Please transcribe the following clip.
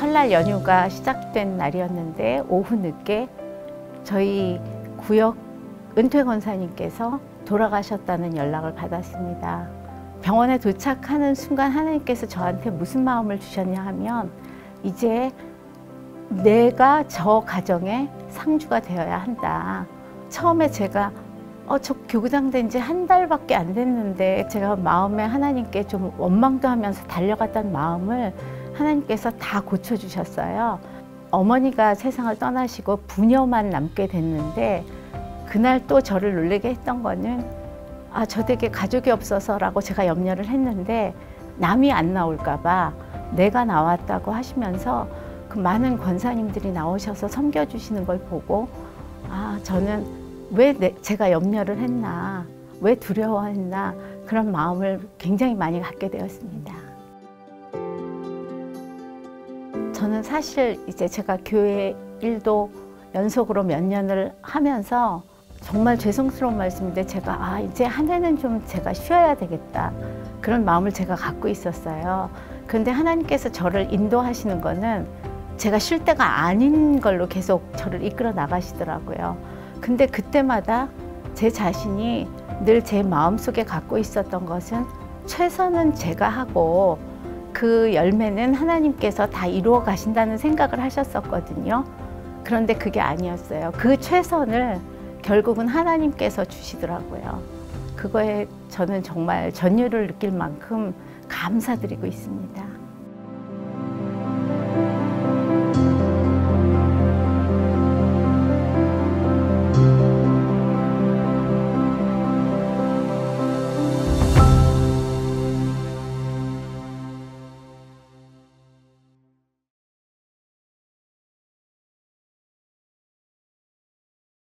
설날 연휴가 시작된 날이었는데 오후 늦게 저희 구역 은퇴 권사님께서 돌아가셨다는 연락을 받았습니다. 병원에 도착하는 순간 하나님께서 저한테 무슨 마음을 주셨냐 하면 이제 내가 저 가정의 상주가 되어야 한다. 처음에 제가 저 교구장 된 지 한 달밖에 안 됐는데 제가 마음에 하나님께 좀 원망도 하면서 달려갔던 마음을 하나님께서 다 고쳐주셨어요. 어머니가 세상을 떠나시고 부녀만 남게 됐는데 그날 또 저를 놀라게 했던 거는 저 댁에 가족이 없어서라고 제가 염려를 했는데 남이 안 나올까 봐 내가 나왔다고 하시면서 그 많은 권사님들이 나오셔서 섬겨주시는 걸 보고 저는 왜 제가 염려를 했나, 왜 두려워했나 그런 마음을 굉장히 많이 갖게 되었습니다. 저는 사실 이제 제가 교회 일도 연속으로 몇 년을 하면서 정말 죄송스러운 말씀인데 제가 이제 한 해는 좀 제가 쉬어야 되겠다 그런 마음을 제가 갖고 있었어요. 그런데 하나님께서 저를 인도하시는 거는 제가 쉴 때가 아닌 걸로 계속 저를 이끌어 나가시더라고요. 근데 그때마다 제 자신이 늘 제 마음속에 갖고 있었던 것은 최선은 제가 하고 그 열매는 하나님께서 다 이루어 가신다는 생각을 하셨었거든요. 그런데 그게 아니었어요. 그 최선을 결국은 하나님께서 주시더라고요. 그거에 저는 정말 전율을 느낄 만큼 감사드리고 있습니다.